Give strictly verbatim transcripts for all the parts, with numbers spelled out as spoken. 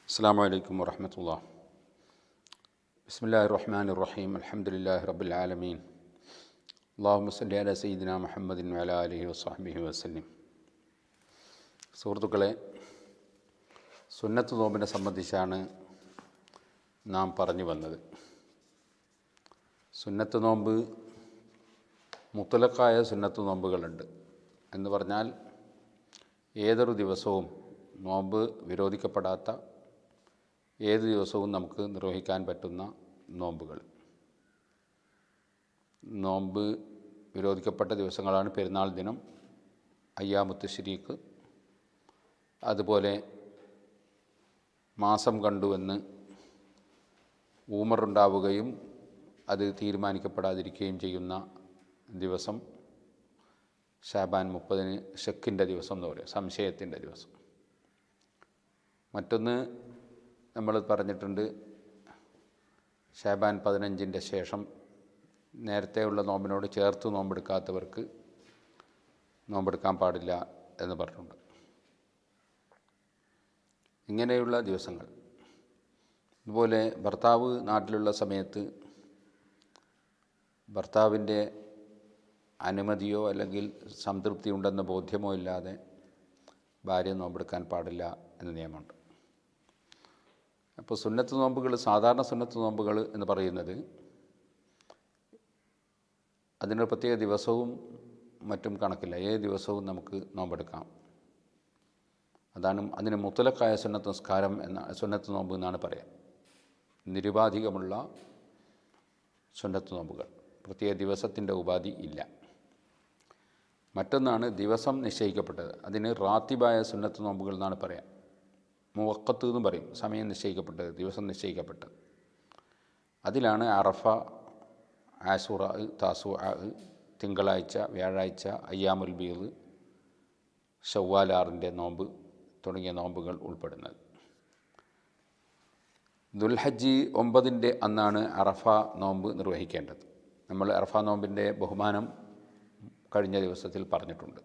അസ്സലാമു അലൈക്കും വറഹ്മത്തുള്ളാഹി. ബിസ്മില്ലാഹിർ റഹ്മാനിർ റഹീം. അൽഹംദുലില്ലാഹി റബ്ബിൽ ആലമീൻ. അല്ലാഹുമ്മ സ്വല്ലി അലാ സയ്യിദിനാ മുഹമ്മദിൻ വഅലാ ആലിഹി വസ്വഹ്ബിഹി വസല്ലം. സുഹൃത്തുക്കളെ, സുന്നത്ത് നോമ്പിനെ സംബന്ധിച്ചാണ് നാം പറഞ്ഞു വന്നത്. സുന്നത്ത് നോമ്പ് മുത്തലക്കായ സുന്നത്ത് നോമ്പുകളുണ്ട് എന്ന് പറഞ്ഞാൽ ഏതൊരു ദിവസവും നോമ്പ് വിരോധിക്കപ്പെടാത്ത ഏത് ദിവസവും നമുക്ക് നിർവഹിക്കാൻ പറ്റുന്ന നോമ്പുകൾ. നോമ്പ് വിരോധിക്കപ്പെട്ട ദിവസങ്ങളാണ് പെരുന്നാൾ ദിനം, അയ്യാമുത്ത് ശരീക്ക്, അതുപോലെ മാസം കണ്ടുവെന്ന് ഊമറുണ്ടാവുകയും അത് തീരുമാനിക്കപ്പെടാതിരിക്കുകയും ചെയ്യുന്ന ദിവസം ഷാബാൻ മുപ്പതിന് ഷക്കിൻ്റെ ദിവസം എന്ന് പറയും, സംശയത്തിൻ്റെ ദിവസം. മറ്റൊന്ന് നമ്മൾ പറഞ്ഞിട്ടുണ്ട്, ഷാബാൻ പതിനഞ്ചിൻ്റെ ശേഷം നേരത്തെയുള്ള നോമ്പിനോട് ചേർത്ത് നോമ്പെടുക്കാത്തവർക്ക് നോമ്പെടുക്കാൻ പാടില്ല എന്ന് പറഞ്ഞിട്ടുണ്ട്. ഇങ്ങനെയുള്ള ദിവസങ്ങൾ. അതുപോലെ ഭർത്താവ് നാട്ടിലുള്ള സമയത്ത് ഭർത്താവിൻ്റെ അനുമതിയോ അല്ലെങ്കിൽ സംതൃപ്തി ഉണ്ടെന്ന ബോധ്യമോ ഇല്ലാതെ ഭാര്യ നോമ്പെടുക്കാൻ പാടില്ല എന്ന നിയമമുണ്ട്. അപ്പോൾ സുന്നത്ത് നോമ്പുകൾ, സാധാരണ സുന്നത്ത് നോമ്പുകൾ എന്ന് പറയുന്നത് അതിനൊരു പ്രത്യേക ദിവസവും മറ്റും കണക്കില്ല, ഏത് ദിവസവും നമുക്ക് നോമ്പെടുക്കാം. അതാണ് അതിന് മുത്തലക്കായ സുന്നത്ത് നിസ്കാരം എന്ന സുന്നത്ത് നോമ്പ് എന്നാണ് പറയുക. നിരുപാധികമുള്ള സുന്നത്ത് നോമ്പുകൾ, പ്രത്യേക ദിവസത്തിൻ്റെ ഉപാധി ഇല്ല. മറ്റൊന്നാണ് ദിവസം നിശ്ചയിക്കപ്പെട്ടത്, അതിന് റാത്തിബായ സുന്നത്ത് നോമ്പുകൾ എന്നാണ് പറയാം. മുവക്കത്ത് എന്നും പറയും, സമയം നിശ്ചയിക്കപ്പെട്ടത്, ദിവസം നിശ്ചയിക്കപ്പെട്ടത്. അതിലാണ് അറഫ, ആശുറ, താസുഅ, തിങ്കളാഴ്ച, വ്യാഴാഴ്ച, അയ്യാമുൽ ബീദ്, ശവ്വാലാറിൻ്റെ നോമ്പ് തുടങ്ങിയ നോമ്പുകൾ ഉൾപ്പെടുന്നത്. ദുൽഹജ്ജ് ഒമ്പതിൻ്റെ അന്നാണ് അറഫ നോമ്പ് നിർവഹിക്കേണ്ടത്. നമ്മൾ അറഫ നോമ്പിൻ്റെ ബഹുമാനം കഴിഞ്ഞ ദിവസത്തിൽ പറഞ്ഞിട്ടുണ്ട്.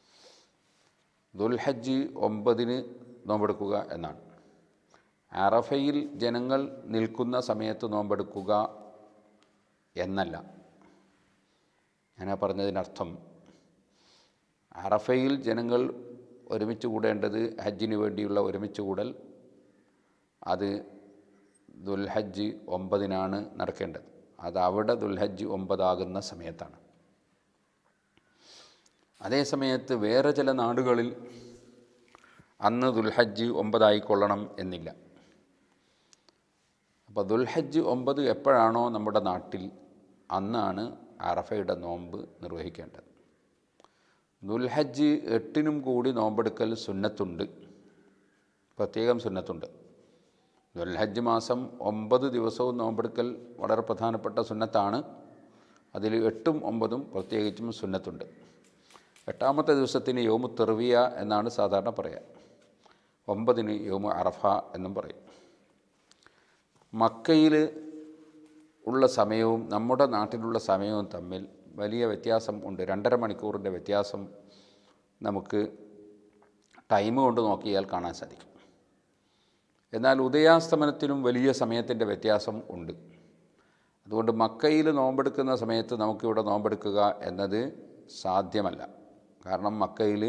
ദുൽഹജ്ജ് ഒമ്പതിന് നോമ്പെടുക്കുക എന്നാണ്. അറഫയിൽ ജനങ്ങൾ നിൽക്കുന്ന സമയത്ത് നോമ്പെടുക്കുക എന്നല്ല. ഞാനാ പറഞ്ഞതിനർത്ഥം, അറഫയിൽ ജനങ്ങൾ ഒരുമിച്ച് കൂടേണ്ടത്, ഹജ്ജിന് വേണ്ടിയുള്ള ഒരുമിച്ച് കൂടൽ, അത് ദുൽഹജ്ജ് ഒമ്പതിനാണ് നടക്കേണ്ടത്. അത് അവിടെ ദുൽഹജ്ജ് ഒമ്പതാകുന്ന സമയത്താണ്. അതേ സമയത്ത് വേറെ ചില നാടുകളിൽ അന്ന് ദുൽഹജ്ജ് ഒമ്പതായിക്കൊള്ളണം എന്നില്ല. അപ്പോൾ ദുൽഹജ്ജ് ഒമ്പത് എപ്പോഴാണോ നമ്മുടെ നാട്ടിൽ, അന്നാണ് അറഫയുടെ നോമ്പ് നിർവഹിക്കേണ്ടത്. ദുൽഹജ്ജ് എട്ടിനും കൂടി നോമ്പെടുക്കൽ സുന്നത്തുണ്ട്, പ്രത്യേകം സുന്നത്തുണ്ട്. ദുൽഹജ്ജ് മാസം ഒമ്പത് ദിവസവും നോമ്പെടുക്കൽ വളരെ പ്രധാനപ്പെട്ട സുന്നത്താണ്. അതിൽ എട്ടും ഒമ്പതും പ്രത്യേകിച്ചും സുന്നത്തുണ്ട്. എട്ടാമത്തെ ദിവസത്തിന് യൗമു തെർവിയ എന്നാണ് സാധാരണ പറയുക. ഒമ്പതിന് യൗമു അറഫ എന്നും പറയും. മക്കയിൽ ഉള്ള സമയവും നമ്മുടെ നാട്ടിലുള്ള സമയവും തമ്മിൽ വലിയ വ്യത്യാസം ഉണ്ട്. രണ്ടര മണിക്കൂറിൻ്റെ വ്യത്യാസം നമുക്ക് ടൈം കൊണ്ട് നോക്കിയാൽ കാണാൻ സാധിക്കും. എന്നാൽ ഉദയാസ്തമനത്തിനും വലിയ സമയത്തിൻ്റെ വ്യത്യാസം ഉണ്ട്. അതുകൊണ്ട് മക്കയിൽ നോമ്പെടുക്കുന്ന സമയത്ത് നമുക്കിവിടെ നോമ്പെടുക്കുക എന്നത് സാധ്യമല്ല. കാരണം മക്കയിൽ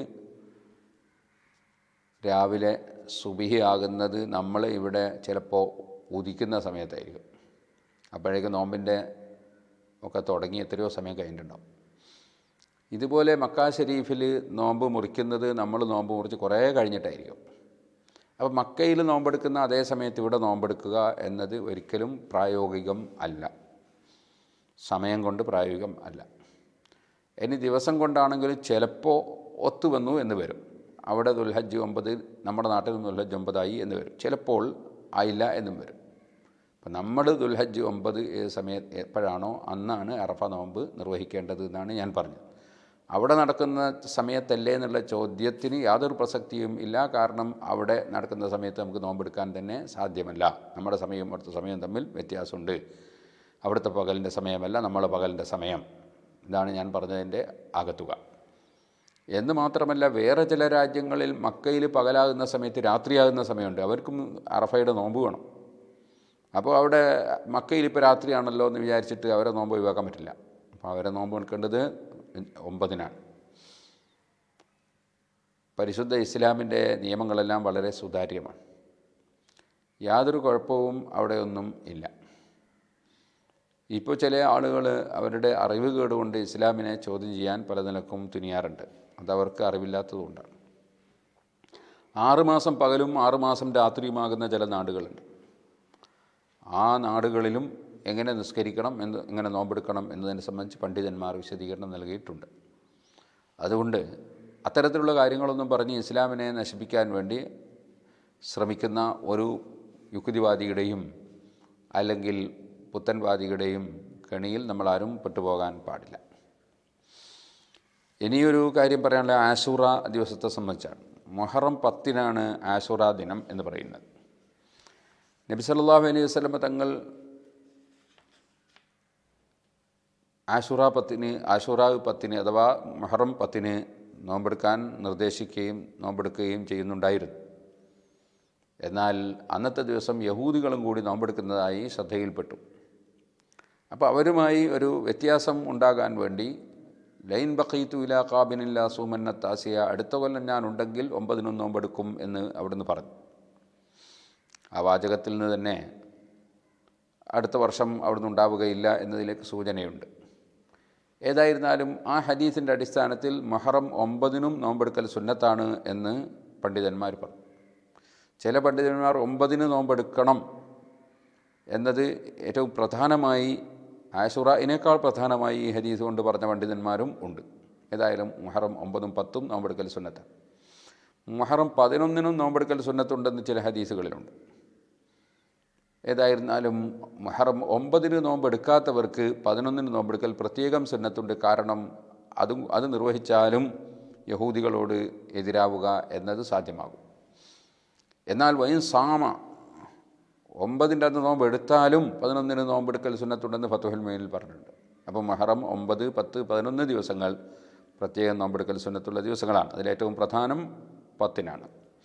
രാവിലെ സുബിഹി ആകുന്നത് നമ്മൾ ഇവിടെ ചിലപ്പോൾ ഉദിക്കുന്ന സമയത്തായിരിക്കും. അപ്പോഴേക്ക് നോമ്പിൻ്റെ ഒക്കെ തുടങ്ങി എത്രയോ സമയം കഴിഞ്ഞിട്ടുണ്ടാവും. ഇതുപോലെ മക്ക ഷരീഫിൽ നോമ്പ് മുറിക്കുന്നത് നമ്മൾ നോമ്പ് മുറിച്ച് കുറേ കഴിഞ്ഞിട്ടായിരിക്കും. അപ്പോൾ മക്കയിൽ നോമ്പെടുക്കുന്ന അതേ സമയത്ത് ഇവിടെ നോമ്പെടുക്കുക എന്നത് ഒരിക്കലും പ്രായോഗികം അല്ല, സമയം കൊണ്ട് പ്രായോഗികം അല്ല. ഇനി ദിവസം കൊണ്ടാണെങ്കിലും ചിലപ്പോൾ ഒത്തുവന്നു എന്ന് വരും. അവിടെ ദുൽഹജ്ജ് ഒമ്പത്, നമ്മുടെ നാട്ടിൽ ദുൽഹജ്ജ് ഒമ്പതായി എന്ന് വരും. ചിലപ്പോൾ ആയില്ല എന്നും വരും. അപ്പം നമ്മൾ ദുൽഹജ്ജ് ഒമ്പത് ഏത് സമയം എപ്പോഴാണോ അന്നാണ് അറഫ നോമ്പ് നിർവഹിക്കേണ്ടത് എന്നാണ് ഞാൻ പറഞ്ഞത്. അവിടെ നടക്കുന്ന സമയത്തല്ലേ എന്നുള്ള ചോദ്യത്തിന് യാതൊരു പ്രസക്തിയും ഇല്ല. കാരണം അവിടെ നടക്കുന്ന സമയത്ത് നമുക്ക് നോമ്പെടുക്കാൻ തന്നെ സാധ്യമല്ല. നമ്മുടെ സമയവും അവിടുത്തെ സമയവും തമ്മിൽ വ്യത്യാസമുണ്ട്. അവിടുത്തെ പകലിൻ്റെ സമയമല്ല, നമ്മളെ പകലിൻ്റെ സമയം. ഇതാണ് ഞാൻ പറഞ്ഞതിൻ്റെ ആകത്തുക. എന്ന് മാത്രമല്ല, വേറെ ചില രാജ്യങ്ങളിൽ മക്കയിൽ പകലാകുന്ന സമയത്ത് രാത്രിയാകുന്ന സമയമുണ്ട്. അവർക്കും അറഫയുടെ നോമ്പ് വേണം. അപ്പോൾ അവിടെ മക്കയിൽ ഇപ്പോൾ രാത്രിയാണല്ലോ എന്ന് വിചാരിച്ചിട്ട് അവരെ നോമ്പ് ഒഴിവാക്കാൻ പറ്റില്ല. അപ്പോൾ അവരെ നോമ്പ് എടുക്കേണ്ടത് ഒമ്പതിനാണ്. പരിശുദ്ധ ഇസ്ലാമിൻ്റെ നിയമങ്ങളെല്ലാം വളരെ സുതാര്യമാണ്. യാതൊരു കുഴപ്പവും അവിടെ ഒന്നും ഇല്ല. ഇപ്പോൾ ചില ആളുകൾ അവരുടെ അറിവ് കേടുകൊണ്ട് ഇസ്ലാമിനെ ചോദ്യം ചെയ്യാൻ പല നിലക്കും തുനിയാറുണ്ട്. അതവർക്ക് അറിവില്ലാത്തതുകൊണ്ടാണ്. ആറുമാസം പകലും ആറുമാസം രാത്രിയുമാകുന്ന ചില നാടുകളുണ്ട്. ആ നാടുകളിലും എങ്ങനെ നിസ്കരിക്കണം എന്ന് എങ്ങനെ നോമ്പെടുക്കണം എന്നതിനെ സംബന്ധിച്ച് പണ്ഡിതന്മാർ വിശദീകരണം നൽകിയിട്ടുണ്ട്. അതുകൊണ്ട് അത്തരത്തിലുള്ള കാര്യങ്ങളൊന്നും പറഞ്ഞ് ഇസ്ലാമിനെ നശിപ്പിക്കാൻ വേണ്ടി ശ്രമിക്കുന്ന ഒരു യുക്തിവാദിയുടെയും അല്ലെങ്കിൽ പുത്തൻവാദിയുടെയും കെണിയിൽ നമ്മളാരും പെട്ടുപോകാൻ പാടില്ല. ഇനിയൊരു കാര്യം പറയാനുള്ള ആശൂറ ദിവസത്തെ സംബന്ധിച്ചാണ്. മുഹറം പത്തിനാണ് ആശൂറ ദിനം എന്ന് പറയുന്നത്. നബി സല്ലല്ലാഹു അലൈഹി വസല്ലം തങ്ങൾ ആശൂറ പത്തിന് ആശൂറ പത്തിന് അഥവാ മുഹറം പത്തിന് നോമ്പെടുക്കാൻ നിർദ്ദേശിക്കുകയും നോമ്പെടുക്കുകയും ചെയ്യുന്നുണ്ടായിരുന്നു. എന്നാൽ അന്നത്തെ ദിവസം യഹൂദികളും കൂടി നോമ്പെടുക്കുന്നതായി ശ്രദ്ധയിൽപ്പെട്ടു. അപ്പോൾ അവരുമായി ഒരു വ്യത്യാസം ഉണ്ടാകാൻ വേണ്ടി ലൈൻ ബഖീതു ഇലാ ഖാബിനില്ലാ സൂമന്ന താസിയ, അടുത്ത കൊല്ലം ഞാൻ ഉണ്ടെങ്കിൽ ഒമ്പതിനും നോമ്പെടുക്കും എന്ന് അവിടുന്ന് പറഞ്ഞു. ആ വാചകത്തിൽ നിന്ന് തന്നെ അടുത്ത വർഷം അവിടുന്ന് ഉണ്ടാവുകയില്ല എന്നതിലേക്ക് സൂചനയുണ്ട്. ഏതായിരുന്നാലും ആ ഹദീസിൻ്റെ അടിസ്ഥാനത്തിൽ മുഹറം ഒമ്പതിനും നോമ്പെടുക്കൽ സുന്നത്താണ് എന്ന് പണ്ഡിതന്മാർ പറഞ്ഞു. ചില പണ്ഡിതന്മാർ ഒമ്പതിന് നോമ്പെടുക്കണം എന്നത് ഏറ്റവും പ്രധാനമായി ആശുറയിനേക്കാൾ പ്രധാനമായി ഈ ഹദീസ് കൊണ്ട് പറഞ്ഞ പണ്ഡിതന്മാരും ഉണ്ട്. ഏതായാലും മുഹറം ഒമ്പതും പത്തും നോമ്പെടുക്കൽ സുന്നത്താണ്. മുഹറം പതിനൊന്നിനും നോമ്പെടുക്കൽ സുന്നത്തുണ്ടെന്ന് ചില ഹദീസുകളിലുണ്ട്. ഏതായിരുന്നാലും മുഹറം ഒമ്പതിന് നോമ്പെടുക്കാത്തവർക്ക് പതിനൊന്നിന് നോമ്പെടുക്കൽ പ്രത്യേകം സുന്നത്തുണ്ട്. കാരണം അതും അത് നിർവഹിച്ചാലും യഹൂദികളോട് എതിരാവുക എന്നത് സാധ്യമാകും. എന്നാൽ വൈൻ സാമ, ഒമ്പതിൻ്റെ അന്ന് നോമ്പ് എടുത്താലും പതിനൊന്നിന് നോമ്പെടുക്കൽ സുന്നത്തുണ്ടെന്ന് ഫത്തുഹുൽ മുഈനിൽ പറഞ്ഞിട്ടുണ്ട്. അപ്പോൾ മുഹറം ഒമ്പത് പത്ത് പതിനൊന്ന് ദിവസങ്ങൾ പ്രത്യേകം നോമ്പെടുക്കൽ സുന്നത്തുള്ള ദിവസങ്ങളാണ്. അതിലേറ്റവും പ്രധാനം പത്തിനാണ്.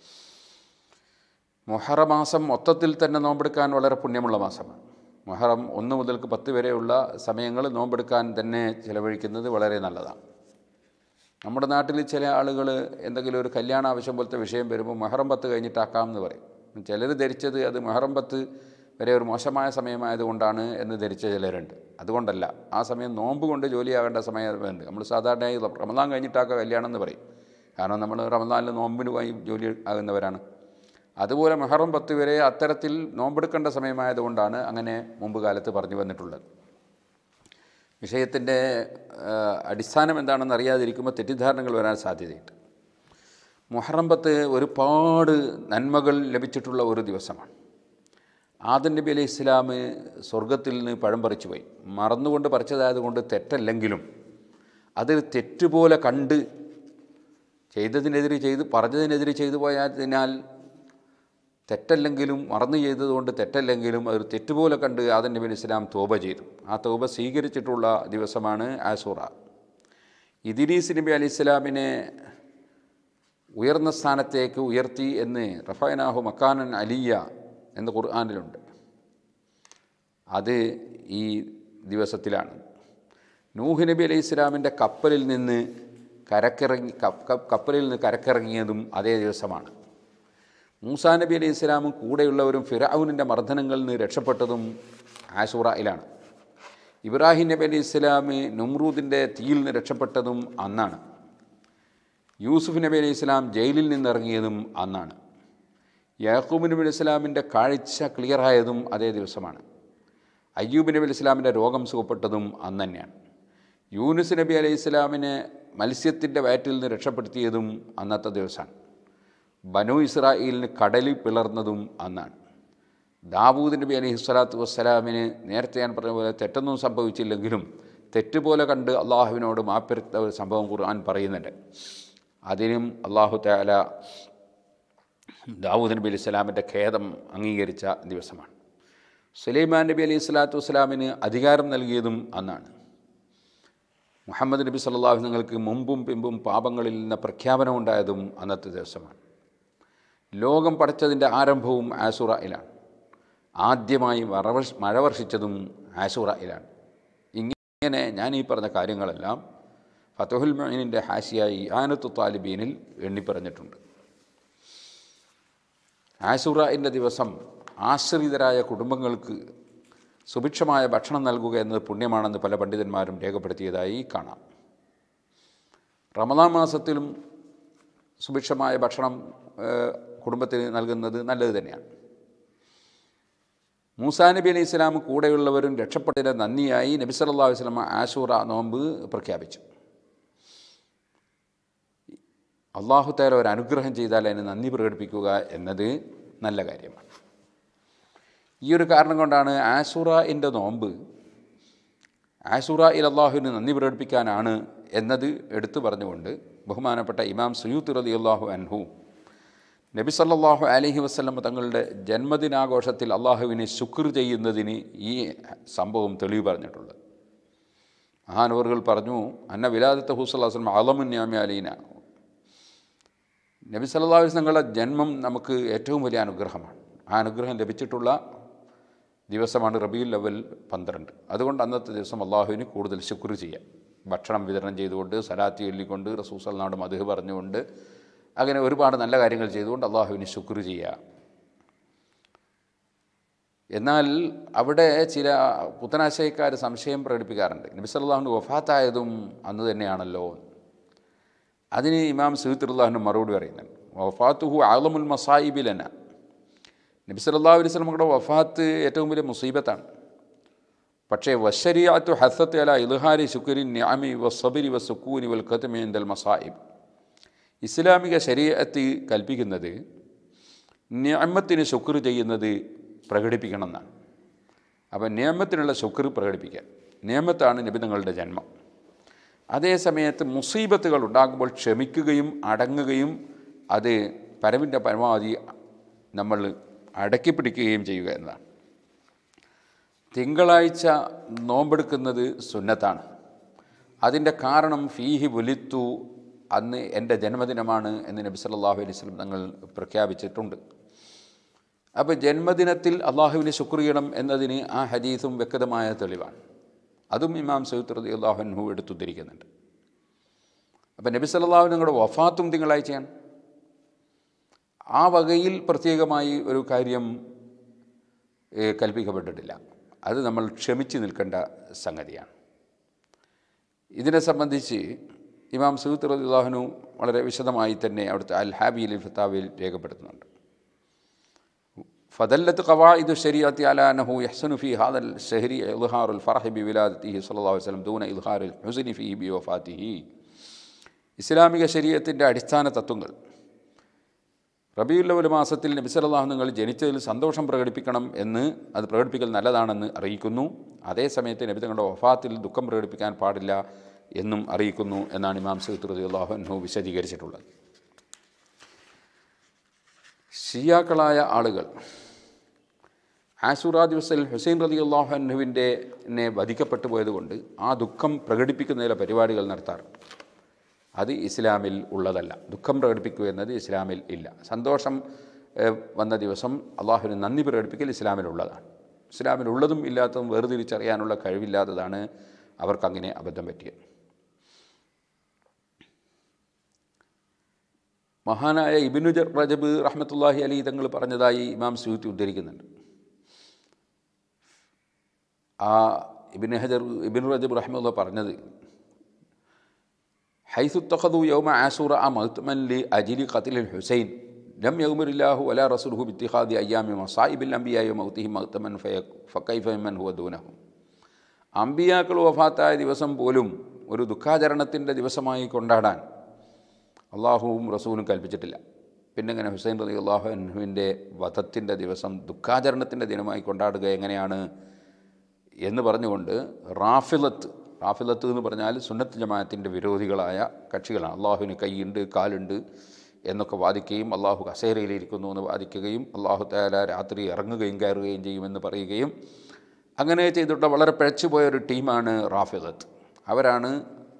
മുഹറം മാസം മൊത്തത്തിൽ തന്നെ നോമ്പെടുക്കാൻ വളരെ പുണ്യമുള്ള മാസമാണ്. മുഹറം ഒന്ന് മുതൽക്ക് പത്ത് വരെയുള്ള സമയങ്ങൾ നോമ്പെടുക്കാൻ തന്നെ ചിലവഴിക്കുന്നത് വളരെ നല്ലതാണ്. നമ്മുടെ നാട്ടിൽ ചില ആളുകൾ എന്തെങ്കിലും ഒരു കല്യാണ ആവശ്യം പോലത്തെ വിഷയം വരുമ്പോൾ മുഹറം പത്ത് കഴിഞ്ഞിട്ടാക്കാം എന്ന് പറയും. ചിലർ ധരിച്ചത് അത് മുഹറം പത്ത് വരെ ഒരു മോശമായ സമയമായതുകൊണ്ടാണ് എന്ന് ധരിച്ച ചിലരുണ്ട്. അതുകൊണ്ടല്ല, ആ സമയം നോമ്പ് കൊണ്ട് ജോലിയാകേണ്ട സമയമുണ്ട്. നമ്മൾ സാധാരണയായി റമദാൻ കഴിഞ്ഞിട്ടാക്കുക കല്യാണം എന്ന് പറയും. കാരണം നമ്മൾ റമദാനിൽ നോമ്പിന് പോയി ജോലി ആകുന്നവരാണ്. അതുപോലെ മുഹറം പത്ത് വരെ അത്തരത്തിൽ നോമ്പെടുക്കേണ്ട സമയമായതുകൊണ്ടാണ് അങ്ങനെ മുമ്പ് കാലത്ത് പറഞ്ഞു വന്നിട്ടുള്ളത്. വിഷയത്തിൻ്റെ അടിസ്ഥാനം എന്താണെന്ന് അറിയാതിരിക്കുമ്പോൾ തെറ്റിദ്ധാരണകൾ വരാൻ സാധ്യതയുണ്ട്. മുഹറം പത്ത് ഒരുപാട് നന്മകൾ ലഭിച്ചിട്ടുള്ള ഒരു ദിവസമാണ്. ആദം നബി അലൈഹി ഇസ്ലാം സ്വർഗത്തിൽ നിന്ന് പഴം പറിച്ചു പോയി. മറന്നുകൊണ്ട് പറിച്ചതായതുകൊണ്ട് തെറ്റല്ലെങ്കിലും അത് തെറ്റുപോലെ കണ്ട് ചെയ്തതിനെതിരെ ചെയ്ത് പറഞ്ഞതിനെതിരെ ചെയ്തു പോയതിനാൽ തെറ്റല്ലെങ്കിലും മറന്നു ചെയ്തതുകൊണ്ട് തെറ്റല്ലെങ്കിലും അതൊരു തെറ്റുപോലെ കണ്ട് ആദം നബി അലൈഹി ഇസ്ലാം തൗബ ചെയ്തു. ആ തൗബ സ്വീകരിച്ചിട്ടുള്ള ദിവസമാണ് ആശൂറ. ഇദ്രീസ് നബി അലൈഹി ഇസ്ലാമിനെ ഉയർന്ന സ്ഥാനത്തേക്ക് ഉയർത്തി എന്ന് റഫഅനാഹു മക്കാനൻ അലിയ എന്ന് ഖുർആനിലുണ്ട്. അത് ഈ ദിവസത്തിലാണ്. നൂഹ് നബി അലൈഹി ഇസ്ലാമിൻ്റെ കപ്പലിൽ നിന്ന് കരക്കിറങ്ങി കപ്പലിൽ നിന്ന് കരക്കിറങ്ങിയതും അതേ ദിവസമാണ്. മൂസാ നബി അലൈഹി ഇസ്ലാമും കൂടെയുള്ളവരും ഫിർഔനിൻ്റെ മർദ്ദനങ്ങളിൽ നിന്ന് രക്ഷപ്പെട്ടതും ആശൂറയിലാണ്. ഇബ്രാഹിം നബി അലൈഹി ഇസ്ലാം നമ്രൂദിൻ്റെ തീയിൽ നിന്ന് രക്ഷപ്പെട്ടതും അന്നാണ്. യൂസുഫ് നബി അലൈഹി ഇസ്ലാം ജയിലിൽ നിന്നിറങ്ങിയതും അന്നാണ്. യാക്കൂബ് നബി അലൈഹി ഇസ്ലാമിൻ്റെ കാഴ്ച ക്ലിയറായതും അതേ ദിവസമാണ്. അയ്യൂബ് നബി അലൈഹി ഇസ്ലാമിൻ്റെ രോഗം സുഖപ്പെട്ടതും അന്ന് തന്നെയാണ്. യൂനുസ് നബി അലൈഹി ഇസ്ലാമിനെ മത്സ്യത്തിൻ്റെ വയറ്റിൽ നിന്ന് രക്ഷപ്പെടുത്തിയതും അന്നത്തെ ദിവസമാണ്. ബനു ഇസ്രായേലിന് കടലിൽ പിളർന്നതും അന്നാണ്. ദാവൂദ് നബി അലൈഹി സ്വലാത്തു വസ്സലാമിന് നേരത്തെ ഞാൻ പറഞ്ഞ പോലെ തെറ്റൊന്നും സംഭവിച്ചില്ലെങ്കിലും തെറ്റുപോലെ കണ്ട് അള്ളാഹുവിനോട് മാപ്പിരുത്ത ഒരു സംഭവം ഖുർആൻ പറയുന്നുണ്ട്. അതിനും അള്ളാഹു തആല ദാവൂദ് നബി അലൈഹി സ്വലാമിൻ്റെ ഖേദം അംഗീകരിച്ച ദിവസമാണ്. സുലൈമാൻ നബി അലൈഹി സ്വലാത്തു വസ്സലാമിന് അധികാരം നൽകിയതും അന്നാണ്. മുഹമ്മദ് നബി സല്ലല്ലാഹു അലൈഹി നിങ്ങൾക്ക് മുമ്പും പിമ്പും പാപങ്ങളിൽ നിന്ന് പ്രഖ്യാപനമുണ്ടായതും അന്നത്തെ ദിവസമാണ്. ലോകം പടച്ചതിൻ്റെ ആരംഭവും ആശുറയിലാണ്. ആദ്യമായി മറവർഷ മഴ വർഷിച്ചതും ആശുറയിലാണ്. ഇങ്ങനെ ഞാൻ ഈ പറഞ്ഞ കാര്യങ്ങളെല്ലാം ഫതുഹുൽ മുഈനിൻ്റെ ഹാഷിയായി ഇആനത്തു താലിബീനിൽ എണ്ണിപ്പറഞ്ഞിട്ടുണ്ട്. ആശുറയിൻ്റെ ദിവസം ആശ്രിതരായ കുടുംബങ്ങൾക്ക് സുഭിക്ഷമായ ഭക്ഷണം നൽകുക എന്നത് പുണ്യമാണെന്ന് പല പണ്ഡിതന്മാരും രേഖപ്പെടുത്തിയതായി കാണാം. റമളാൻ മാസത്തിലും സുഭിക്ഷമായ ഭക്ഷണം കുടുംബത്തിന് നൽകുന്നത് നല്ലത് തന്നെയാണ്. മൂസാ നബി അലൈഹി ഇസ്ലാം കൂടെയുള്ളവരും രക്ഷപ്പെട്ടതിൻ്റെ നന്ദിയായി നബി സല്ലല്ലാഹു അലൈഹി വസല്ലം ആശൂറ നോമ്പ് പ്രഖ്യാപിച്ചു. അള്ളാഹു തആല ഒരു അനുഗ്രഹം ചെയ്താൽ അതിന് നന്ദി പ്രകടിപ്പിക്കുക എന്നത് നല്ല കാര്യമാണ്. ഈ ഒരു കാരണം കൊണ്ടാണ് ആശൂറയിൻ്റെ നോമ്പ് ആശൂറയിൽ അള്ളാഹുവിന് നന്ദി പ്രകടിപ്പിക്കാനാണ് എന്നത് എടുത്തു പറഞ്ഞുകൊണ്ട് ബഹുമാനപ്പെട്ട ഇമാം സുയൂത്തി റളിയല്ലാഹു അൻഹു നബി സല്ലല്ലാഹു അലൈഹി വസല്ലം തങ്ങളുടെ ജന്മദിനാഘോഷത്തിൽ അള്ളാഹുവിനെ ശുക്ർ ചെയ്യുന്നതിന് ഈ സംഭവം തെളിവ് പറഞ്ഞിട്ടുള്ളത്. മഹാനവറുകൾ പറഞ്ഞു, അന്ന വിലാദത്തഹു സ്വല്ലല്ലാഹു അലൈഹി വസല്ലം അളമുൻ നിഅമ അലൈന. നബി സല്ലല്ലാഹു അലൈഹി വസല്ലം തങ്ങളുടെ ജന്മം നമുക്ക് ഏറ്റവും വലിയ അനുഗ്രഹമാണ്. ആ അനുഗ്രഹം ലഭിച്ചിട്ടുള്ള ദിവസമാണ് റബീഉൽ അവ്വൽ പന്ത്രണ്ട്. അതുകൊണ്ട് അന്നത്തെ ദിവസം അള്ളാഹുവിന് കൂടുതൽ ശുക്ർ ചെയ്യാം. ഭക്ഷണം വിതരണം ചെയ്തുകൊണ്ട്, സലാത്ത് ചൊല്ലിക്കൊണ്ട്, റസൂൽ സല്ലല്ലാഹു അലൈഹി വസല്ലം മദ്ഹ് പറഞ്ഞുകൊണ്ട്, അങ്ങനെ ഒരുപാട് നല്ല കാര്യങ്ങൾ ചെയ്തുകൊണ്ട് അള്ളാഹുവിന് ശുക്ർ ചെയ്യുക. എന്നാൽ അവിടെ ചില പുത്തനാശയക്കാർ സംശയം പ്രകടിപ്പിക്കാറുണ്ട്. നബി സല്ലല്ലാഹു അലൈഹി വസല്ലം വഫാത്തായതും അന്ന് തന്നെയാണല്ലോ. അതിന് ഇമാം സുയൂത്തി റളിയല്ലാഹു അൻഹു മറുപടി പറയുന്നുണ്ട്, വഫാത്തുഹു അഅ്ളമുൽ മസായിബി ലനാ. നബി സല്ലല്ലാഹു അലൈഹി വസല്ലമയുടെ വഫാത്ത് ഏറ്റവും വലിയ മുസീബത്താണ്. പക്ഷേ വശരീഅത്തു ഹസ്സത്ത് അലാ ഇൽഹാരി ശുക്രി നിഅമി വസ്സബ്രി വസ്സുകൂനി വൽ ഖത്മി ഇൻദൽ മസായിബ്. ഇസ്ലാമിക ശരീഅത്ത് കൽപ്പിക്കുന്നത് നിഅമത്തിന് ശുക്ർ ചെയ്യുന്നത് പ്രകടിപ്പിക്കണം എന്നാണ്. അപ്പം നിഅമത്തിനുള്ള ശുക്ർ പ്രകടിപ്പിക്കുക. നിഅമത്താണ് നബി തങ്ങളുടെ ജന്മം. അതേ സമയത്ത് മുസീബത്തുകൾ ഉണ്ടാകുമ്പോൾ ക്ഷമിക്കുകയും അടങ്ങുകയും അത് പരമിൻ്റെ പരമാവധി നമ്മൾ അടക്കിപ്പിടിക്കുകയും ചെയ്യുക എന്നതാണ്. തിങ്കളാഴ്ച നോമ്പെടുക്കുന്നത് സുന്നത്താണ്. അതിൻ്റെ കാരണം ഫീഹി വുലിത്തു, അന്ന് എൻ്റെ ജന്മദിനമാണ് എന്ന് നബി സല്ലല്ലാഹു അലൈഹി വസല്ലം തങ്ങൾ പ്രഖ്യാപിച്ചിട്ടുണ്ട്. അപ്പോൾ ജന്മദിനത്തിൽ അള്ളാഹുവിന് ശുക്ർ ചെയ്യണം എന്നതിന് ആ ഹദീസും വ്യക്തമായ തെളിവാണ്. അതും ഇമാം സയ്യിദ് റളിയല്ലാഹു അൻഹു എടുത്തുദ്ധരിക്കുന്നുണ്ട്. അപ്പോൾ നബി സല്ലല്ലാഹു അലൈഹി വസല്ലം വഫാത്തും തിങ്കളാഴ്ചയാണ്. ആ വകയിൽ പ്രത്യേകമായി ഒരു കാര്യം കൽപ്പിക്കപ്പെട്ടിട്ടില്ല. അത് നമ്മൾ ക്ഷമിച്ച് നിൽക്കേണ്ട സംഗതിയാണ്. ഇതിനെ സംബന്ധിച്ച് ഇമാം സയ്യിദ് റളിയല്ലാഹു അൻഹു വളരെ വിശദമായി തന്നെ അവിടുത്തെ അൽ ഹാബിയിൽ ഫത്താവിൽ രേഖപ്പെടുത്തുന്നുണ്ട്. ഫദല്ലത്ത് ഖവായിദു ശരീഅത്തി അലാ അന്നഹു യഹ്സനു ഫീ ഹാദൽ ശഹരി ഇൽഹാറുൽ ഫർഹി ബി വിലാദത്തിഹി സ്വല്ലല്ലാഹു അലൈഹി വസല്ലം ദൂന ഇൽഹാറിൽ ഹുസ്നി ഫീഹി ബി വഫാത്തിഹി. ഇസ്ലാമിക ശരീഅത്തിൻ്റെ അടിസ്ഥാന തത്വങ്ങൾ റബീഉൽ അവ്വൽ മാസത്തിൽ നബി സല്ലല്ലാഹു നിങ്ങൾ ജനിച്ചതിൽ സന്തോഷം പ്രകടിപ്പിക്കണം എന്ന്, അത് പ്രകടിപ്പിക്കൽ നല്ലതാണെന്ന് അറിയിക്കുന്നു. അതേസമയത്ത് നബി തങ്ങളുടെ വഫാത്തിൽ ദുഃഖം പ്രകടിപ്പിക്കാൻ പാടില്ല എന്നും അറിയിക്കുന്നു എന്നാണ് ഇമാം സയ്യിദ് റളിയല്ലാഹു അൻഹു വിശദീകരിച്ചിട്ടുള്ളത്. ഷിയാക്കളായ ആളുകൾ ആശൂറ ദിവസത്തിൽ ഹുസൈൻ റളിയല്ലാഹു അൻഹുവിൻ്റെ നെ വധിക്കപ്പെട്ടു പോയതുകൊണ്ട് ആ ദുഃഖം പ്രകടിപ്പിക്കുന്നതിലെ പരിപാടികൾ നടത്താറുണ്ട്. അത് ഇസ്ലാമിൽ ഉള്ളതല്ല. ദുഃഖം പ്രകടിപ്പിക്കുക എന്നത് ഇസ്ലാമിൽ ഇല്ല. സന്തോഷം വന്ന ദിവസം അള്ളാഹുവിന് നന്ദി പ്രകടിപ്പിക്കൽ ഇസ്ലാമിലുള്ളതാണ്. ഇസ്ലാമിലുള്ളതും ഇല്ലാത്തതും വേർതിരിച്ചറിയാനുള്ള കഴിവില്ലാത്തതാണ് അവർക്കങ്ങനെ അബദ്ധം പറ്റിയത്. മഹാനായ ഇബ്നു റജബ് റഹ്മത്തുള്ളാഹി അലൈഹി തങ്ങൾ പറഞ്ഞതായി ഇമാം സുയൂത്തി ഉദ്ധരിക്കുന്നുണ്ട്. ആ ഇബ്നു ഹജർ ഇബ്നു റജബ് റഹ്മത്തുള്ളാഹി പറഞ്ഞത്, ഹൈസു തഖദു യൗമ ആശൂറ മഅ്തമൻ ലി അജ്ലി ഖത്ലിൽ ഹുസൈൻ ലം യഗ്മിറില്ലാഹു വലാ റസൂലുഹു ബിത്തിഖാദി അയ്യാമി മസായിബിൽ അംബിയാഇ വമൗതിഹി മഅ്തമൻ ഫകൈഫ മൻ ഹുവ ദൂനഹു. അംബിയാക്കൾ വഫാത്തായ ദിവസം പോലും ഒരു ദുഃഖാചരണത്തിൻ്റെ ദിവസമായി കൊണ്ടാടാൻ അള്ളാഹുവും റസൂലും കൽപ്പിച്ചിട്ടില്ല. പിന്നെ ഇങ്ങനെ ഹുസൈൻ റളിയല്ലാഹു അൻഹുവിൻ്റെ വധത്തിൻ്റെ ദിവസം ദുഃഖാചരണത്തിൻ്റെ ദിനമായി കൊണ്ടാടുക എങ്ങനെയാണ് എന്ന് പറഞ്ഞുകൊണ്ട് റാഫിലത്ത് റാഫിലത്ത് എന്ന് പറഞ്ഞാൽ സുന്നത്ത് ജമാഅത്തിൻ്റെ വിരോധികളായ കക്ഷികളാണ്. അള്ളാഹുവിന് കൈയുണ്ട് കാലുണ്ട് എന്നൊക്കെ വാദിക്കുകയും അള്ളാഹു കസേരയിലിരിക്കുന്നു എന്ന് വാദിക്കുകയും അള്ളാഹു തആല രാത്രി ഇറങ്ങുകയും കയറുകയും ചെയ്യുമെന്ന് പറയുകയും അങ്ങനെ ചെയ്തിട്ടുള്ള വളരെ പിഴച്ചുപോയൊരു ടീമാണ് റാഫിലത്ത്. അവരാണ്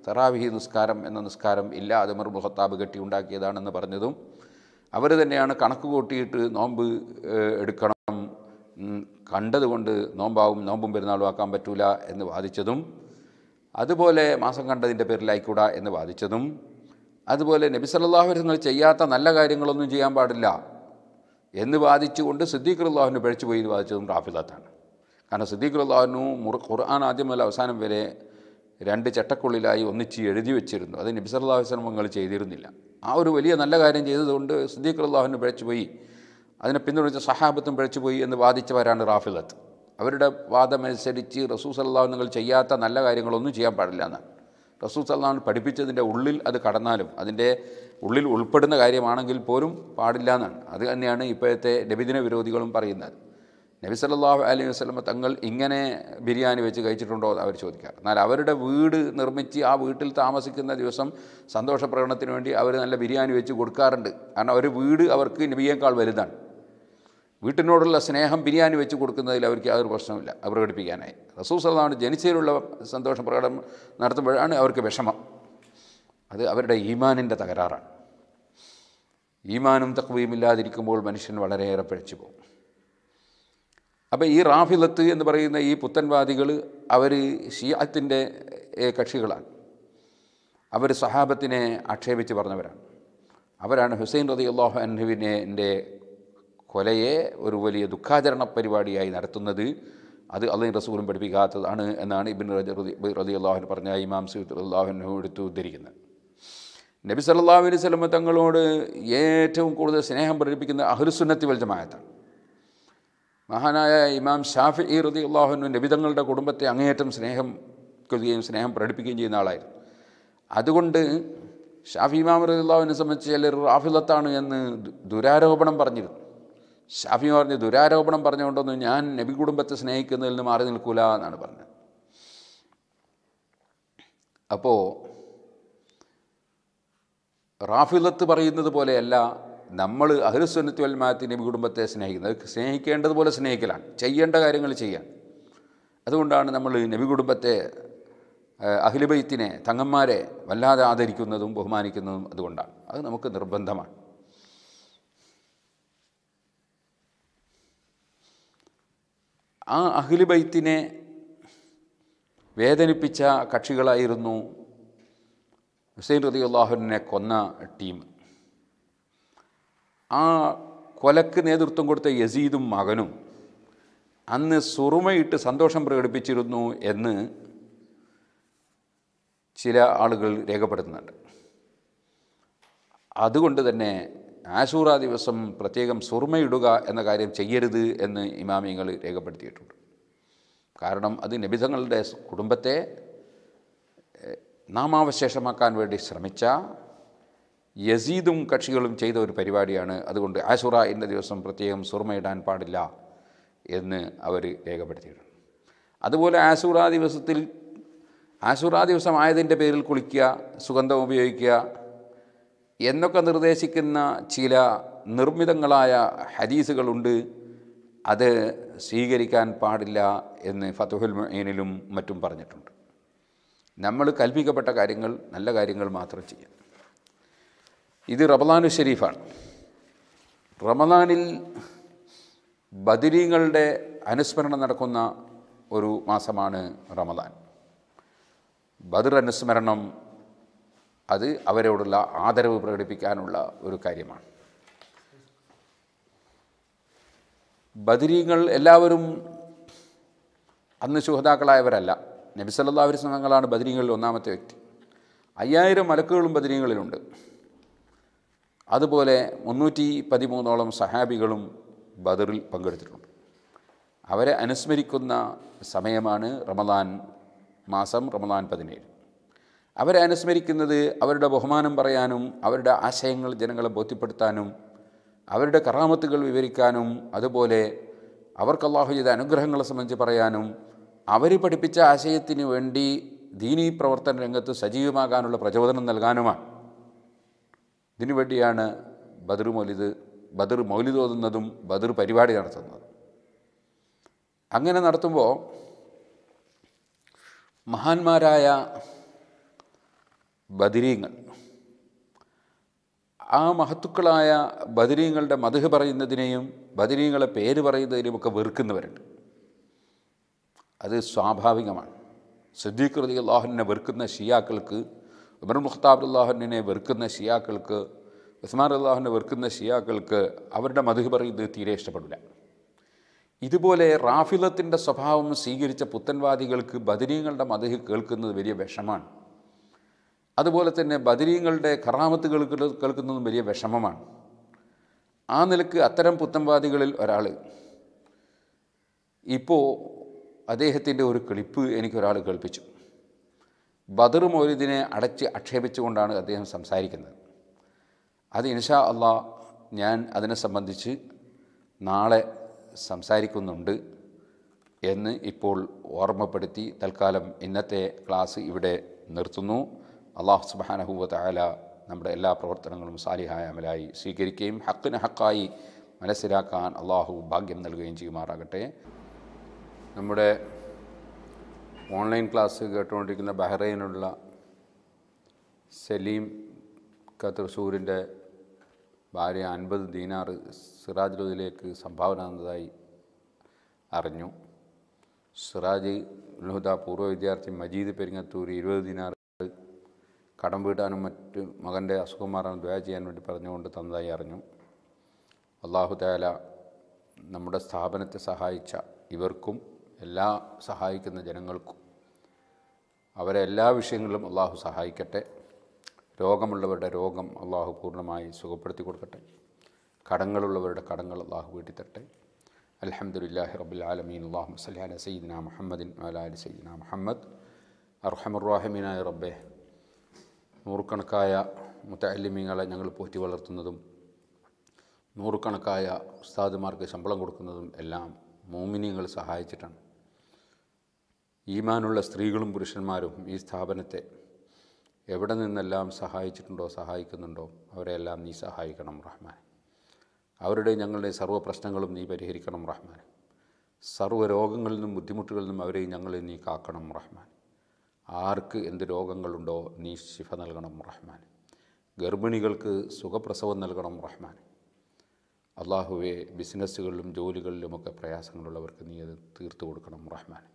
തറാവിഹി നിസ്കാരം എന്ന നിസ്കാരം ഇല്ല, അത് ഉമർ ഇബ്നുൽ ഖത്താബ് കെട്ടി ഉണ്ടാക്കിയതാണെന്ന് പറഞ്ഞതും അവർ തന്നെയാണ് കണക്ക് കൂട്ടിയിട്ട് നോമ്പ് എടുക്കണം, കണ്ടതുകൊണ്ട് നോമ്പാവും, നോമ്പും പെരുന്നാളും ആക്കാൻ പറ്റൂല എന്ന് വാദിച്ചതും, അതുപോലെ മാസം കണ്ടതിൻ്റെ പേരിലായിക്കൂടാ എന്ന് വാദിച്ചതും, അതുപോലെ നബി സല്ലല്ലാഹു അലൈഹി വസല്ലം ചെയ്യാത്ത നല്ല കാര്യങ്ങളൊന്നും ചെയ്യാൻ പാടില്ല എന്ന് വാദിച്ചുകൊണ്ട് സിദ്ദീഖ് റളിയല്ലാഹു പിഴച്ചു പോയി എന്ന് വാദിച്ചതും റാഫിദത്താണ്. കാരണം സിദ്ദീഖ് റളിയല്ലാഹു ഖുർആൻ ആദ്യം മുതൽ അവസാനം വരെ രണ്ട് ചട്ടക്കുള്ളിലായി ഒന്നിച്ച് എഴുതി വെച്ചിരുന്നു. അത് നബി സല്ലല്ലാഹു അലൈഹി വസല്ലം നിങ്ങൾ ചെയ്തിരുന്നില്ല. ആ ഒരു വലിയ നല്ല കാര്യം ചെയ്തതുകൊണ്ട് സിദ്ദീഖ് റളിയല്ലാഹു പിഴച്ചു പോയി, അതിനെ പിന്തുണച്ച സഹാബത്തും പിഴച്ചു പോയി എന്ന് വാദിച്ചവരാണ് റാഫിദത്ത്. അവരുടെ വാദമനുസരിച്ച് റസൂൽ സല്ലല്ലാഹു നിങ്ങൾ ചെയ്യാത്ത നല്ല കാര്യങ്ങളൊന്നും ചെയ്യാൻ പാടില്ല എന്നാണ്. റസൂൽ സല്ലല്ലാഹു പഠിപ്പിച്ചതിൻ്റെ ഉള്ളിൽ അത് കടന്നാലും അതിൻ്റെ ഉള്ളിൽ ഉൾപ്പെടുന്ന കാര്യമാണെങ്കിൽ പോലും പാടില്ല എന്നാണ്. അത് തന്നെയാണ് ഇപ്പോഴത്തെ നബിദിന വിരോധികളും പറയുന്നത്. നബി സല്ലല്ലാഹു അലൈഹി വസല്ലം തങ്ങൾ ഇങ്ങനെ ബിരിയാണി വെച്ച് കഴിച്ചിട്ടുണ്ടോ എന്ന് അവർ ചോദിക്കാറ്. എന്നാൽ അവരുടെ വീട് നിർമ്മിച്ച് ആ വീട്ടിൽ താമസിക്കുന്ന ദിവസം സന്തോഷ പ്രകടനത്തിന് വേണ്ടി അവർ നല്ല ബിരിയാണി വെച്ച് കൊടുക്കാറുണ്ട്. കാരണം ഒരു വീട് അവർക്ക് നബിയേക്കാൾ വലുതാണ്. വീട്ടിനോടുള്ള സ്നേഹം ബിരിയാണി വെച്ച് കൊടുക്കുന്നതിൽ അവർക്ക് യാതൊരു പ്രശ്നമില്ല, അത് പ്രകടിപ്പിക്കാനായി. റസൂൽ സല്ലല്ലാഹു അലൈഹി ജനിച്ചതിലുള്ള സന്തോഷ പ്രകടനം നടത്തുമ്പോഴാണ് അവർക്ക് വിഷമം. അത് അവരുടെ ഈമാനിൻ്റെ തകരാറാണ്. ഈമാനും തഖ്വീമില്ലാതിരിക്കുമ്പോൾ മനുഷ്യൻ വളരെയേറെ പിഴച്ചു പോകും. അപ്പോൾ ഈ റാഫിദത്ത് എന്ന് പറയുന്ന ഈ പുത്തൻവാദികൾ അവർ ഷിയത്തിൻ്റെ കക്ഷികളാണ്. അവർ സഹാബത്തിനെ ആക്ഷേപിച്ച് പറഞ്ഞവരാണ്. അവരാണ് ഹുസൈൻ റളിയല്ലാഹു അൻഹുവിനെ കൊലയെ ഒരു വലിയ ദുഃഖാചരണ പരിപാടിയായി നടത്തുന്നത്. അത് അള്ളാഹു റസൂലും പഠിപ്പിക്കാത്തതാണ് എന്നാണ് ഇബ്നു റജബ് റളിയല്ലാഹു അൻഹു പറഞ്ഞ ഇമാം സയ്യിദ് റളിയല്ലാഹു അൻഹു എടുത്ത് ഉദ്ധരിക്കുന്നത്. നബി സല്ലല്ലാഹു അലൈഹി വസല്ലം തങ്ങളോട് ഏറ്റവും കൂടുതൽ സ്നേഹം പ്രകടിപ്പിക്കുന്ന അഹ്ലുസുന്നത്തി വൽ ജമാഅത്താണ്. മഹാനായ ഇമാം ഷാഫിഈ റളിയല്ലാഹു അൻഹു നബി തങ്ങളുടെ കുടുംബത്തെ അങ്ങേയറ്റം സ്നേഹം കൊള്ളുകയും സ്നേഹം പ്രകടിപ്പിക്കുകയും ചെയ്യുന്ന ആളായിരുന്നു. അതുകൊണ്ട് ഷാഫി ഇമാം റളിയല്ലാഹു അൻഹു സംബന്ധിച്ച് ചിലർ റാഫിദത്താണ് എന്ന് ദുരാരോപണം പറഞ്ഞിരുന്നു. ഷാഫി പറഞ്ഞ് ദുരാരോപണം പറഞ്ഞുകൊണ്ടൊന്നും ഞാൻ നബി കുടുംബത്തെ സ്നേഹിക്കുന്നതിൽ നിന്ന് മാറി നിൽക്കൂല എന്നാണ് പറഞ്ഞത്. അപ്പോൾ റാഫിദത്ത് പറയുന്നത് പോലെയല്ല നമ്മൾ അഹ്ലുസുന്നത്തി വൽ ജമാഅത്ത് നബി കുടുംബത്തെ സ്നേഹിക്കുന്നത്. സ്നേഹിക്കേണ്ടതുപോലെ സ്നേഹിക്കലാണ്, ചെയ്യേണ്ട കാര്യങ്ങൾ ചെയ്യാൻ. അതുകൊണ്ടാണ് നമ്മൾ നബി കുടുംബത്തെ, അഹ്ലു ബൈത്തിനെ, തങ്ങന്മാരെ വല്ലാതെ ആദരിക്കുന്നതും ബഹുമാനിക്കുന്നതും അതുകൊണ്ടാണ്. അത് നമുക്ക് നിർബന്ധമാണ്. ആ അഹ്ലു ബൈത്തിനെ വേദനിപ്പിച്ച കക്ഷികളായിരുന്നു ഹുസൈൻ റളിയല്ലാഹുവിനെ കൊന്ന ടീം. ആ കൊലക്ക് നേതൃത്വം കൊടുത്ത യസീദും മകനും അന്ന് സുറുമയിട്ട് സന്തോഷം പ്രകടിപ്പിച്ചിരുന്നു എന്ന് ചില ആളുകൾ രേഖപ്പെടുത്തുന്നുണ്ട്. അതുകൊണ്ട് തന്നെ ആശൂറ ദിവസം പ്രത്യേകം സുറുമയിടുക എന്ന കാര്യം ചെയ്യരുത് എന്ന് ഇമാമിങ്ങൾ രേഖപ്പെടുത്തിയിട്ടുണ്ട്. കാരണം അത് നബിതങ്ങളുടെ കുടുംബത്തെ നാമാവശേഷമാക്കാൻ വേണ്ടി ശ്രമിച്ച യസീദും കക്ഷികളും ചെയ്ത ഒരു പരിപാടിയാണ്. അതുകൊണ്ട് ആശൂറ എന്ന ദിവസം പ്രത്യേകം സുറുമയിടാൻ പാടില്ല എന്ന് അവർ രേഖപ്പെടുത്തിയിട്ടുണ്ട്. അതുപോലെ ആശൂറ ദിവസത്തിൽ ആശൂറ ദിവസം ആയതിൻ്റെ പേരിൽ കുളിക്കുക, സുഗന്ധം ഉപയോഗിക്കുക എന്നൊക്കെ നിർദ്ദേശിക്കുന്ന ചില നിർമ്മിതങ്ങളായ ഹദീസുകളുണ്ട്. അത് സ്വീകരിക്കാൻ പാടില്ല എന്ന് ഫതുഹുൽ മുഈനിലും മറ്റും പറഞ്ഞിട്ടുണ്ട്. നമ്മൾ കൽപ്പിക്കപ്പെട്ട കാര്യങ്ങൾ, നല്ല കാര്യങ്ങൾ മാത്രം ചെയ്യാം. ഇത് റമളാനു ഷരീഫാണ്. റമളാനിൽ ബദരീങ്ങളുടെ അനുസ്മരണം നടക്കുന്ന ഒരു മാസമാണ് റമളാൻ. ബദർ അനുസ്മരണം അത് അവരോടുള്ള ആദരവ് പ്രകടിപ്പിക്കാനുള്ള ഒരു കാര്യമാണ്. ബദരീങ്ങൾ എല്ലാവരും അന്ന് ശുഹദാക്കളായവരല്ല. നബി സല്ലല്ലാഹു അലൈഹി വസല്ലം തങ്ങളാണ് ബദരീങ്ങളിൽ ഒന്നാമത്തെ വ്യക്തി. അയ്യായിരം മലക്കുകളും ബദരീങ്ങളിലുണ്ട്. അതുപോലെ മുന്നൂറ്റി പതിമൂന്നോളം സഹാബികളും ബദറിൽ പങ്കെടുത്തിട്ടുണ്ട്. അവരെ അനുസ്മരിക്കുന്ന സമയമാണ് റമളാൻ മാസം, റമളാൻ പതിനേഴ്. അവരെ അനുസ്മരിക്കുന്നത് അവരുടെ ബഹുമാനം പറയാനും അവരുടെ ആശയങ്ങൾ ജനങ്ങളെ ബോധ്യപ്പെടുത്താനും അവരുടെ കറാമത്തുകൾ വിവരിക്കാനും അതുപോലെ അവർക്ക് അല്ലാഹു ചെയ്ത അനുഗ്രഹങ്ങളെ സംബന്ധിച്ച് പറയാനും അവർ പഠിപ്പിച്ച ആശയത്തിന് വേണ്ടി ദീനീ പ്രവർത്തന രംഗത്ത് സജീവമാകാനുള്ള പ്രചോദനം നൽകാനുമാണ്. ഇതിനു വേണ്ടിയാണ് ബദർ മൗലിദ് ബദർ മൗലിദ് ഓതുന്നതും ബദർ പരിപാടി നടത്തുന്നതും. അങ്ങനെ നടത്തുമ്പോൾ മഹാന്മാരായ ബദരീങ്ങൾ, ആ മഹത്തുക്കളായ ബദരീങ്ങളുടെ മദ്ഹ് പറയുന്നതിനെയും ബദരീങ്ങളെ പേര് പറയുന്നതിനുമൊക്കെ വെറുക്കുന്നവരുണ്ട്. അത് സ്വാഭാവികമാണ്. സിദ്ദീഖ് റളിയല്ലാഹു അൻഹുവിനെ വെറുക്കുന്ന ഷിയാക്കൾക്ക്, ഉമർ ഖത്താബ് റളിയല്ലാഹു അൻഹുവിനെ വെറുക്കുന്ന ഷിയാക്കൾക്ക്, ഉസ്മാൻ റളിയല്ലാഹു അൻഹുവിനെ വെറുക്കുന്ന ഷിയാക്കൾക്ക് അവരുടെ മദ്ഹ് പറയുന്നത് തീരെ ഇഷ്ടപ്പെടില്ല. ഇതുപോലെ റാഫിളത്തിൻ്റെ സ്വഭാവം സ്വീകരിച്ച പുത്തൻവാദികൾക്ക് ബദരീങ്ങളുടെ മദ്ഹ് കേൾക്കുന്നത് വലിയ വിഷമാണ്. അതുപോലെ തന്നെ ബദരീങ്ങളുടെ കറാമത്തുകൾ കേൾക്കുന്നതും വലിയ വിഷമമാണ്. ആ നിലക്ക് അത്തരം പുത്തൻവാദികളിൽ ഒരാൾ, ഇപ്പോൾ അദ്ദേഹത്തിൻ്റെ ഒരു ക്ലിപ്പ് എനിക്കൊരാൾ കേൾപ്പിച്ചു. ബദർ മൗലിദിനെ അടച്ച് ആക്ഷേപിച്ചുകൊണ്ടാണ് അദ്ദേഹം സംസാരിക്കുന്നത്. അത് ഇൻഷാ അള്ളാഹ് ഞാൻ അതിനെ സംബന്ധിച്ച് നാളെ സംസാരിക്കുന്നുണ്ട് എന്ന് ഇപ്പോൾ ഓർമ്മപ്പെടുത്തി തൽക്കാലം ഇന്നത്തെ ക്ലാസ് ഇവിടെ നിർത്തുന്നു. അള്ളാഹു സുബ്ഹാനഹു വ തആല നമ്മുടെ എല്ലാ പ്രവർത്തനങ്ങളും സാലിഹായ അമലായി സ്വീകരിക്കുകയും ഹക്കിന് ഹക്കായി മനസ്സിലാക്കാൻ അള്ളാഹു ഭാഗ്യം നൽകുകയും ചെയ്യുമാറാകട്ടെ. നമ്മുടെ ഓൺലൈൻ ക്ലാസ് കേട്ടുകൊണ്ടിരിക്കുന്ന ബഹ്റൈനുള്ള സലീം തൃശ്ശൂരിൻ്റെ ഭാര്യ അൻപത് ദീനാർ സിറാജ് ലുദയിലേക്ക് സംഭാവന തന്നതായി അറിഞ്ഞു. സിറാജ് ഉൽഹുദ പൂർവ്വ വിദ്യാർത്ഥി മജീദ് പെരിങ്ങത്തൂർ ഇരുപത് ദീനാർ കടം വീട്ടാനും മറ്റ് മകൻ്റെ അസുഖം മാറാൻ ദുആ ചെയ്യാൻ വേണ്ടി പറഞ്ഞുകൊണ്ട് തന്നതായി അറിഞ്ഞു. അല്ലാഹു തആല നമ്മുടെ സ്ഥാപനത്തെ സഹായിച്ച ഇവർക്കും എല്ലാ സഹായിക്കുന്ന ജനങ്ങൾക്കും അവരെ എല്ലാ വിഷയങ്ങളിലും അള്ളാഹു സഹായിക്കട്ടെ. രോഗമുള്ളവരുടെ രോഗം അള്ളാഹു പൂർണ്ണമായി സുഖപ്പെടുത്തി കൊടുക്കട്ടെ. കടങ്ങളുള്ളവരുടെ കടങ്ങൾ അള്ളാഹു വീട്ടിത്തട്ടെ. അൽഹംദുലില്ലാഹി റബ്ബിൽ ആലമീൻ. അല്ലാഹുമ്മ സ്വല്ലി അലാ സയ്യിദിനാ മുഹമ്മദിൻ വഅലാ ആലി സയ്യിദിനാ മുഹമ്മദ്. അർഹമർ റഹീമീനായ റബ്ബേ, നൂറുകണക്കായ മുതഅല്ലിമീങ്ങളെ ഞങ്ങൾ പോറ്റി വളർത്തുന്നതും നൂറുകണക്കായ ഉസ്താദുമാർക്ക് ശമ്പളം കൊടുക്കുന്നതും എല്ലാം മോമിനീങ്ങൾ സഹായിച്ചിട്ടാണ്. ഈമാനുള്ള സ്ത്രീകളും പുരുഷന്മാരും ഈ സ്ഥാപനത്തെ എവിടെ നിന്നെല്ലാം സഹായിച്ചിട്ടുണ്ടോ സഹായിക്കുന്നുണ്ടോ അവരെല്ലാം നീ സഹായിക്കണം റഹ്മാൻ. അവരുടെ ഞങ്ങളുടെ സർവ്വ പ്രശ്നങ്ങളും നീ പരിഹരിക്കണം റഹ്മാൻ. സർവ്വ രോഗങ്ങളിൽ നിന്നും ബുദ്ധിമുട്ടുകളിൽ നിന്നും അവരെ ഞങ്ങളെ നീ കാക്കണം റഹ്മാൻ. ആർക്ക് എന്ത് രോഗങ്ങളുണ്ടോ നീ ശിഫ നൽകണം റഹ്മാൻ. ഗർഭിണികൾക്ക് സുഖപ്രസവം നൽകണം റഹ്മാൻ. അള്ളാഹുവെ, ബിസിനസ്സുകളിലും ജോലികളിലുമൊക്കെ പ്രയാസങ്ങളുള്ളവർക്ക് നീ അത് തീർത്തു കൊടുക്കണം റഹ്മാൻ.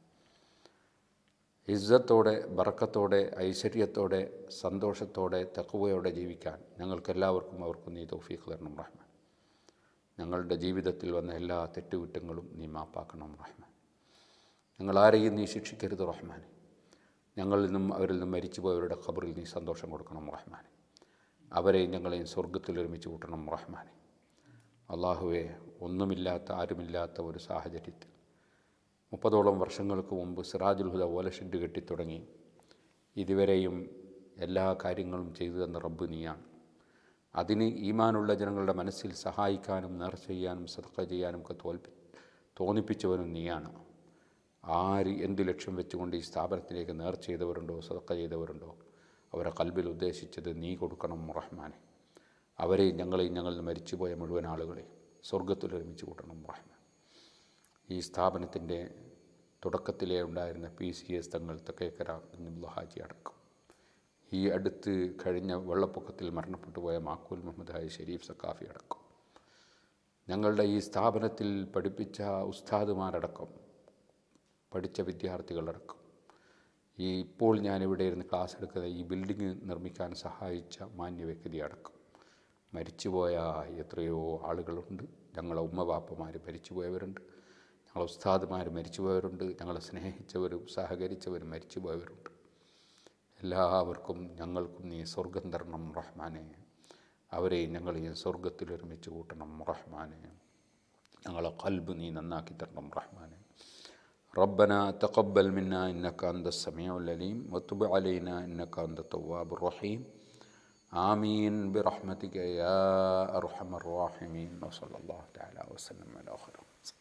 ഇസ്സത്തോടെ, ബറക്കത്തോടെ, ഐശ്വര്യത്തോടെ, സന്തോഷത്തോടെ, തഖ്വയോടെ ജീവിക്കാൻ ഞങ്ങൾക്കെല്ലാവർക്കും അവർക്കും നീ തൗഫീഖ് തരണം റഹ്മാൻ. ഞങ്ങളുടെ ജീവിതത്തിൽ വന്ന എല്ലാ തെറ്റുകുറ്റങ്ങളും നീ മാപ്പാക്കണം റഹ്മാൻ. ഞങ്ങളാരെയും നീ ശിക്ഷിക്കരുത് റഹ്മാൻ. ഞങ്ങളിൽ നിന്നും അവരിൽ നിന്നും മരിച്ചുപോയവരുടെ ഖബറിൽ നീ സന്തോഷം കൊടുക്കണം റഹ്മാൻ. അവരെയും ഞങ്ങളെയും സ്വർഗ്ഗത്തിൽ ഒരുമിച്ച് കൂട്ടണം റഹ്മാൻ. അള്ളാഹുവെ, ഒന്നുമില്ലാത്ത ആരുമില്ലാത്ത ഒരു സാഹചര്യത്തിൽ മുപ്പതോളം വർഷങ്ങൾക്ക് മുമ്പ് സിറാജുൽ ഹുദ ഓലഷെഡ് കെട്ടിത്തുടങ്ങി ഇതുവരെയും എല്ലാ കാര്യങ്ങളും ചെയ്തു തന്ന റബ്ബ് നീയാണ്. അതിന് ഈമാനുള്ള ജനങ്ങളുടെ മനസ്സിൽ സഹായിക്കാനും നേർച്ച ചെയ്യാനും സദഖ ചെയ്യാനും ഒക്കെ തോൽപ്പി തോന്നിപ്പിച്ചവനും നീയാണ്. ആര് എന്ത് ലക്ഷ്യം വെച്ചുകൊണ്ട് ഈ സ്ഥാപനത്തിലേക്ക് നേർച്ച ചെയ്തവരുണ്ടോ സദഖ ചെയ്തവരുണ്ടോ അവരെ കൽബിൽ ഉദ്ദേശിച്ചത് നീ കൊടുക്കണം റഹ്മാനെ. അവരെയും ഞങ്ങളെയും ഞങ്ങളിൽ മരിച്ചുപോയ മുഴുവൻ ആളുകളെയും സ്വർഗ്ഗത്തിൽ ഒരുമിച്ച് കൂട്ടണം റഹ്മാൻ. ഈ സ്ഥാപനത്തിൻ്റെ തുടക്കത്തിലേ ഉണ്ടായിരുന്ന പി സി എസ് തങ്ങൾ തെക്കേക്കര ഹാജി അടക്കം, ഈ അടുത്ത് കഴിഞ്ഞ വെള്ളപ്പൊക്കത്തിൽ മരണപ്പെട്ടു പോയ മാക്കൂൽ മുഹമ്മദ് ഹാജി ഷെരീഫ് സക്കാഫി അടക്കം, ഞങ്ങളുടെ ഈ സ്ഥാപനത്തിൽ പഠിപ്പിച്ച ഉസ്താദുമാരടക്കം, പഠിച്ച വിദ്യാർത്ഥികളടക്കം, ഈ ഇപ്പോൾ ഞാനിവിടെ ഇരുന്ന് ക്ലാസ് എടുക്കുന്ന ഈ ബിൽഡിംഗ് നിർമ്മിക്കാൻ സഹായിച്ച മാന്യ വ്യക്തി അടക്കം മരിച്ചുപോയ എത്രയോ ആളുകളുണ്ട്. ഞങ്ങളെ ഉമ്മവാപ്പമാർ മരിച്ചുപോയവരുണ്ട്, ഞങ്ങളെ ഉസ്താദുമാർ മരിച്ചുപോയവരുണ്ട്, ഞങ്ങളെ സ്നേഹിച്ചവരും സഹകരിച്ചവരും മരിച്ചുപോയവരുണ്ട്. എല്ലാവർക്കും ഞങ്ങൾക്കും നീ സ്വർഗം തരണം റഹ്മാനെ. അവരെ ഞങ്ങളെയും സ്വർഗത്തിൽ ഒരുമിച്ച് കൂട്ടണം റഹ്മാനെ. ഞങ്ങളെ ഖൽബ് നീ നന്നാക്കി തരണം റഹ്മാനെ. ربنا تقبل منا إنك أنت السميع العليم وتب علينا إنك أنت التواب الرحيم. آمين برحمتك يا أرحم الراحمين. وصلى الله تعالى وسلم على خير.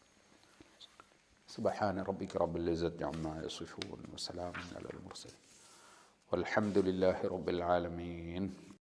سبحان ربك رب العزة عما يصفون وسلام على المرسلين والحمد لله رب العالمين.